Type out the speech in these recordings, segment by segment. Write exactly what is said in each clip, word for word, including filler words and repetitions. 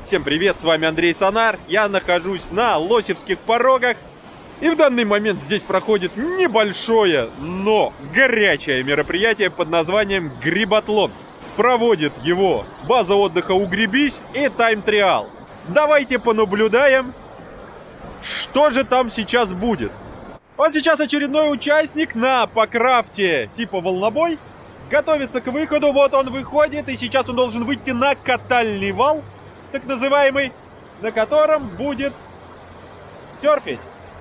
Всем привет, с вами Андрей Сонар. Я нахожусь на Лосевских порогах. И в данный момент здесь проходит небольшое, но горячее мероприятие под названием Гриботлон. Проводит его база отдыха Угребись и Time Trial. Давайте понаблюдаем, что же там сейчас будет. Вот сейчас очередной участник на покрафте типа волнобой готовится к выходу. Вот он выходит, и сейчас он должен выйти на катальный вал, так называемый, на котором будет серфить.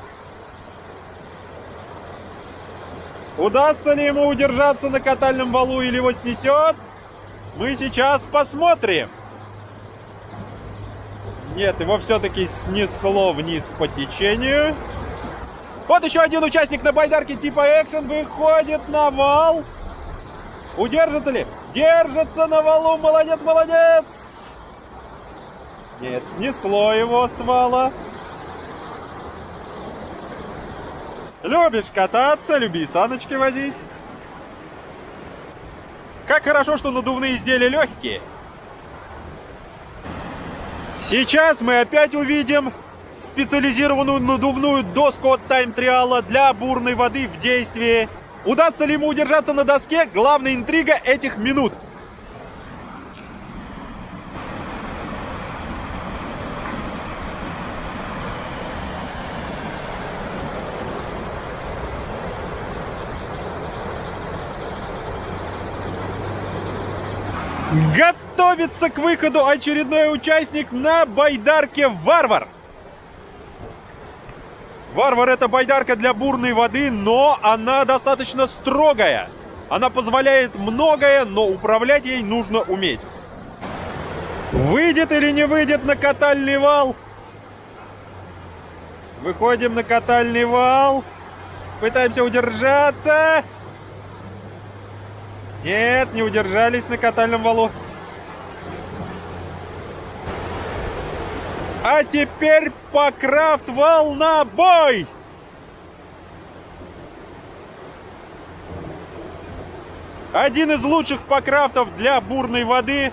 Удастся ли ему удержаться на катальном валу или его снесет, мы сейчас посмотрим. Нет, его все-таки снесло вниз по течению. Вот еще один участник на байдарке типа экшен выходит на вал. Удержится ли? Держится на валу, молодец, молодец! Нет, снесло его с вала. Любишь кататься, люби саночки возить. Как хорошо, что надувные изделия легкие. Сейчас мы опять увидим специализированную надувную доску от Time Trial для бурной воды в действии. Удастся ли ему удержаться на доске? Главная интрига этих минут. Готовится к выходу очередной участник на байдарке Варвар. Варвар — это байдарка для бурной воды, но она достаточно строгая. Она позволяет многое, но управлять ей нужно уметь. Выйдет или не выйдет на катальный вал? Выходим на катальный вал. Пытаемся удержаться. Нет, не удержались на катальном валу. А теперь покрафт волнобой! Один из лучших покрафтов для бурной воды.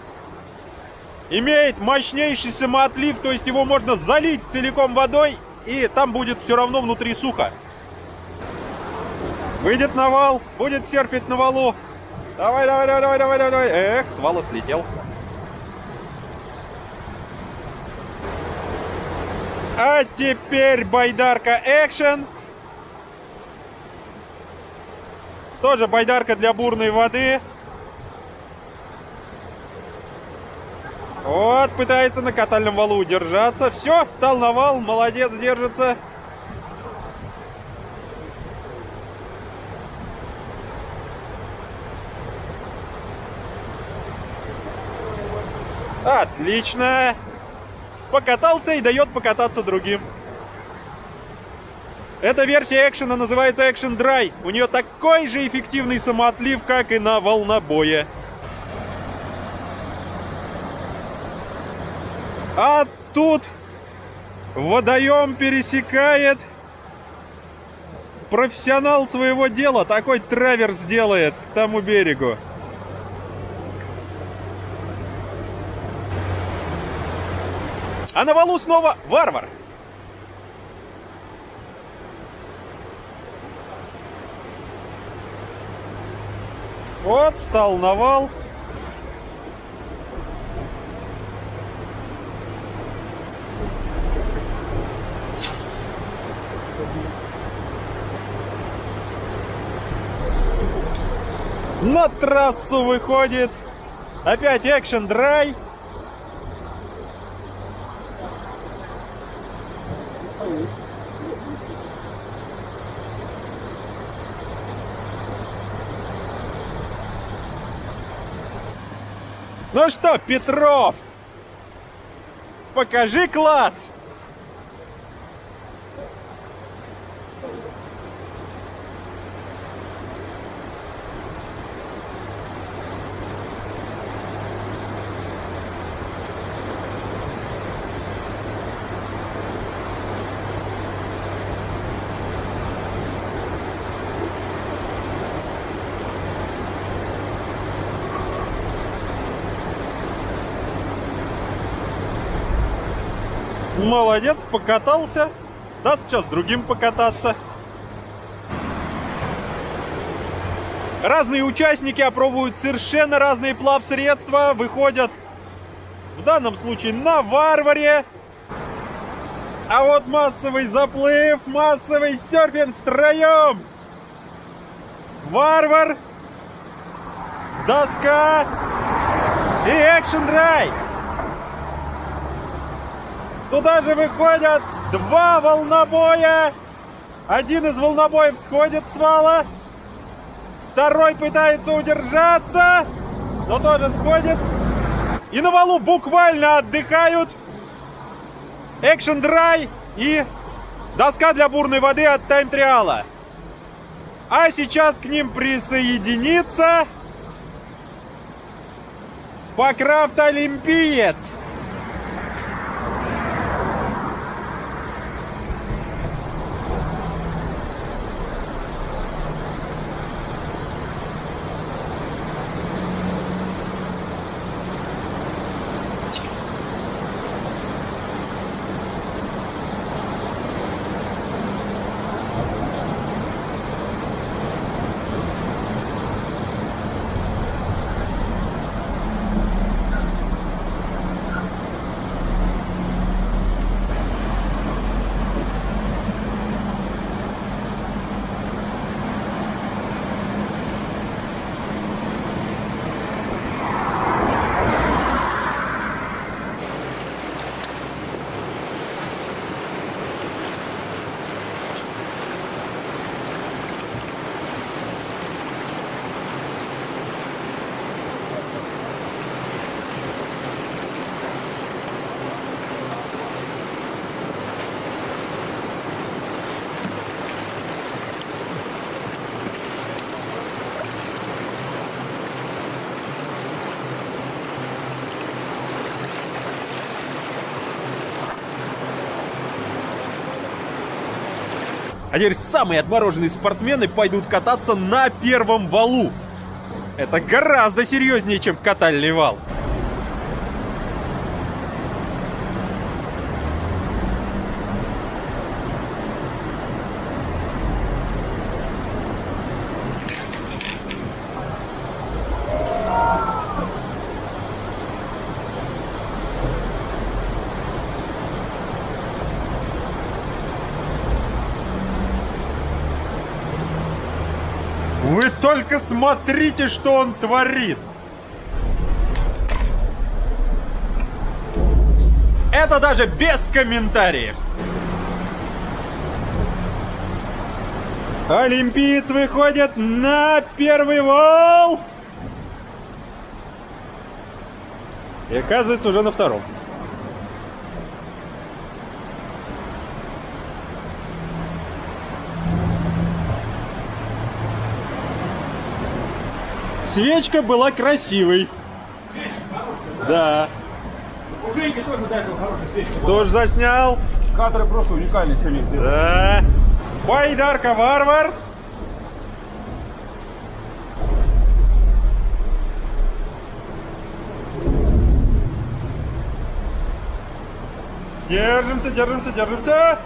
Имеет мощнейший самоотлив, то есть его можно залить целиком водой, и там будет все равно внутри сухо. Выйдет на вал, будет серфить на валу. Давай, давай, давай, давай, давай, давай, давай. Эх, с вала слетел. А теперь байдарка экшен. Тоже байдарка для бурной воды. Вот, пытается на катальном валу удержаться. Все, встал на вал, молодец, держится. Отлично. Покатался и дает покататься другим. Эта версия экшена называется Action Dry. У нее такой же эффективный самоотлив, как и на волнобое. А тут водоем пересекает профессионал своего дела. Такой траверс делает к тому берегу. А на валу снова Варвар. Вот, встал на вал. На трассу выходит. Опять Action Dry. Ну что, Петров, покажи класс! Молодец, покатался. Даст сейчас другим покататься. Разные участники опробуют совершенно разные плавсредства. Выходят в данном случае на варваре. А вот массовый заплыв, массовый серфинг втроем. Варвар, доска и экшен драйв. Туда же выходят два волнобоя. Один из волнобоев сходит с вала. Второй пытается удержаться, но тоже сходит. И на валу буквально отдыхают экшен драй и доска для бурной воды от Time Trial. А сейчас к ним присоединится Покрафт Олимпиец. А теперь самые отмороженные спортсмены пойдут кататься на первом валу. Это гораздо серьезнее, чем катальный вал. Вы только смотрите, что он творит. Это даже без комментариев. Олимпиец выходит на первый вал. И оказывается уже на втором. Свечка была красивой. Свечка хорошая, Да. да? У Женьки тоже до этого хорошая свечка была. Тоже заснял. Кадры просто уникальные сегодня сделали. Да. Байдарка Варвар. Держимся, держимся, держимся.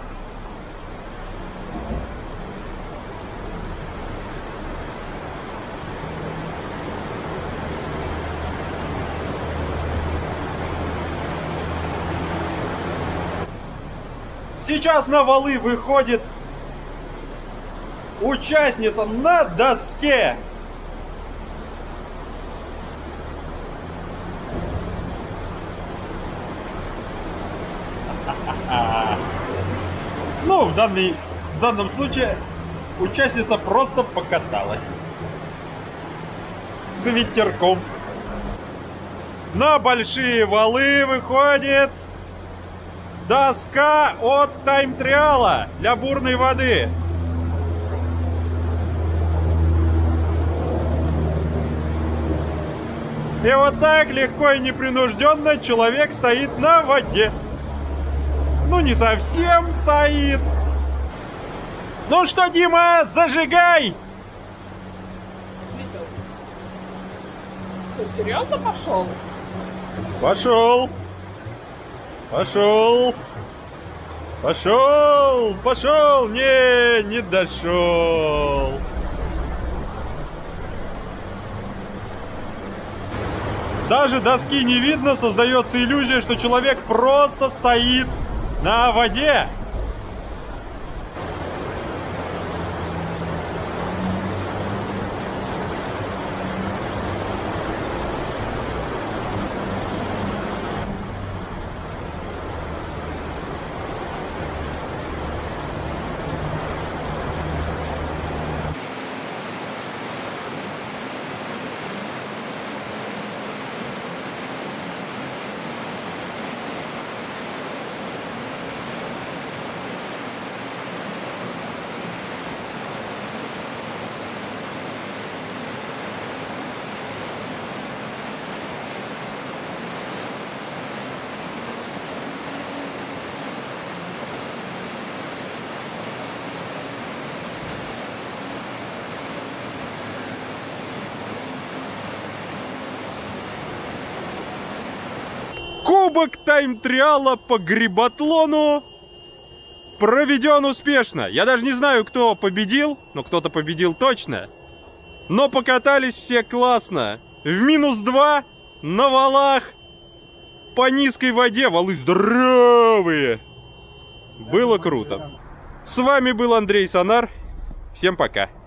Сейчас на валы выходит участница на доске. Ну, в, данный, в данном случае участница просто покаталась с ветерком. На большие валы выходит доска от Time Trial для бурной воды. И вот так легко и непринужденно человек стоит на воде. Ну, не совсем стоит. Ну что, Дима, зажигай! Ты серьезно пошел? Пошел. Пошел. Пошел, пошел, не, не дошел. Даже доски не видно, создается иллюзия, что человек просто стоит на воде. Кубок тайм-триала по грибатлону проведен успешно. Я даже не знаю, кто победил, но кто-то победил точно. Но покатались все классно. В минус два, на валах, по низкой воде, валы здоровые. Было круто. С вами был Андрей Сонар. Всем пока.